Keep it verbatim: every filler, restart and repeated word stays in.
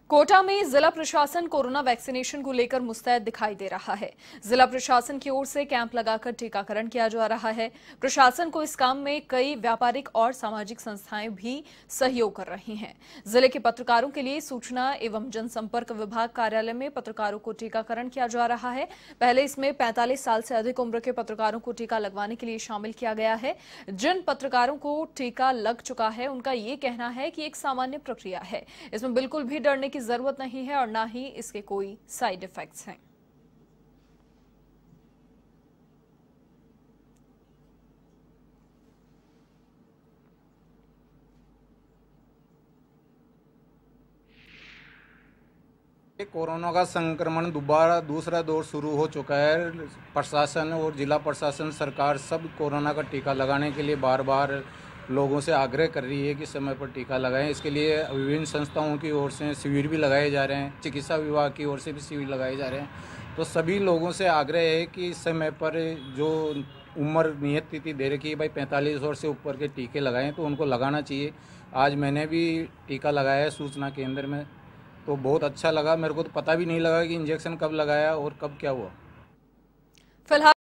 कोटा में जिला प्रशासन कोरोना वैक्सीनेशन को लेकर मुस्तैद दिखाई दे रहा है। जिला प्रशासन की ओर से कैंप लगाकर टीकाकरण किया जा रहा है। प्रशासन को इस काम में कई व्यापारिक और सामाजिक संस्थाएं भी सहयोग कर रही हैं। जिले के पत्रकारों के लिए सूचना एवं जनसंपर्क विभाग कार्यालय में पत्रकारों को टीकाकरण किया जा रहा है। पहले इसमें पैंतालीस साल से अधिक उम्र के पत्रकारों को टीका लगवाने के लिए शामिल किया गया है। जिन पत्रकारों को टीका लग चुका है उनका ये कहना है कि एक सामान्य प्रक्रिया है, इसमें बिल्कुल भी डरने की जरूरत नहीं है और ना ही इसके कोई साइड इफेक्ट्स हैं। कोरोना का संक्रमण दोबारा दूसरा दौर शुरू हो चुका है। प्रशासन और जिला प्रशासन सरकार सब कोरोना का टीका लगाने के लिए बार बार लोगों से आग्रह कर रही है कि समय पर टीका लगाएं। इसके लिए विभिन्न संस्थाओं की ओर से शिविर भी लगाए जा रहे हैं, चिकित्सा विभाग की ओर से भी शिविर लगाए जा रहे हैं। तो सभी लोगों से आग्रह है कि समय पर जो उम्र नियत तिथि दे रखी है भाई पैंतालीस वर्ष से ऊपर के टीके लगाएं, तो उनको लगाना चाहिए। आज मैंने भी टीका लगाया है सूचना केंद्र में, तो बहुत अच्छा लगा। मेरे को तो पता भी नहीं लगा कि इंजेक्शन कब लगाया और कब क्या हुआ। फिलहाल